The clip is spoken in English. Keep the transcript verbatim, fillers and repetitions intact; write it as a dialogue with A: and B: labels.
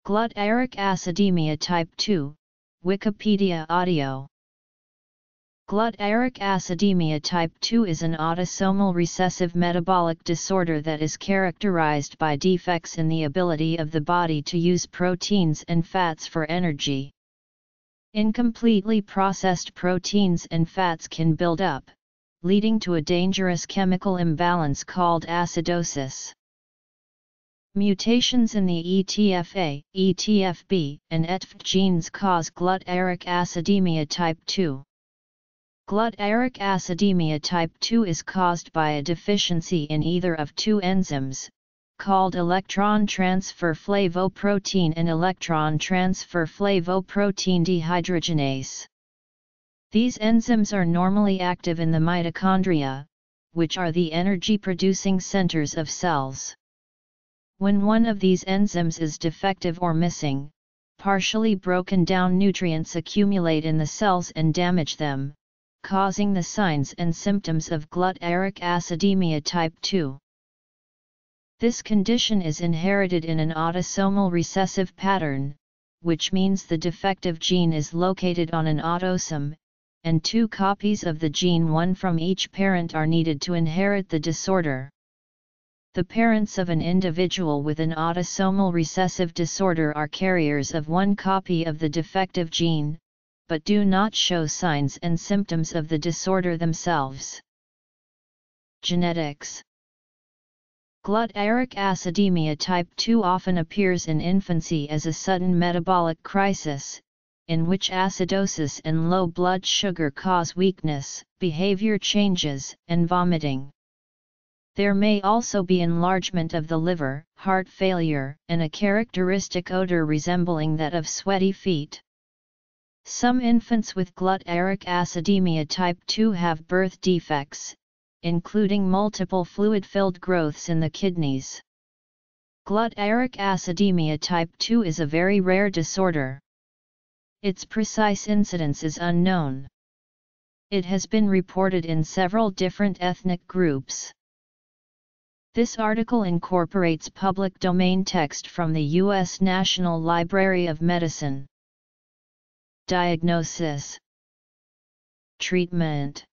A: Glutaric acidemia type two, Wikipedia audio. Glutaric acidemia type two is an autosomal recessive metabolic disorder that is characterized by defects in the ability of the body to use proteins and fats for energy. Incompletely processed proteins and fats can build up, leading to a dangerous chemical imbalance called acidosis. Mutations in the E T F A, E T F B, and E T F genes cause glutaric acidemia type two. Glutaric acidemia type two is caused by a deficiency in either of two enzymes, called electron transfer flavoprotein and electron transfer flavoprotein dehydrogenase. These enzymes are normally active in the mitochondria, which are the energy-producing centers of cells. When one of these enzymes is defective or missing, partially broken down nutrients accumulate in the cells and damage them, causing the signs and symptoms of glutaric acidemia type two. This condition is inherited in an autosomal recessive pattern, which means the defective gene is located on an autosome, and two copies of the gene, one from each parent, are needed to inherit the disorder. The parents of an individual with an autosomal recessive disorder are carriers of one copy of the defective gene, but do not show signs and symptoms of the disorder themselves. Genetics. Glutaric acidemia type two often appears in infancy as a sudden metabolic crisis, in which acidosis and low blood sugar cause weakness, behavior changes, and vomiting. There may also be enlargement of the liver, heart failure, and a characteristic odor resembling that of sweaty feet. Some infants with glutaric acidemia type two have birth defects, including multiple fluid-filled growths in the kidneys. Glutaric acidemia type two is a very rare disorder. Its precise incidence is unknown. It has been reported in several different ethnic groups. This article incorporates public domain text from the U S National Library of Medicine. Diagnosis. Treatment.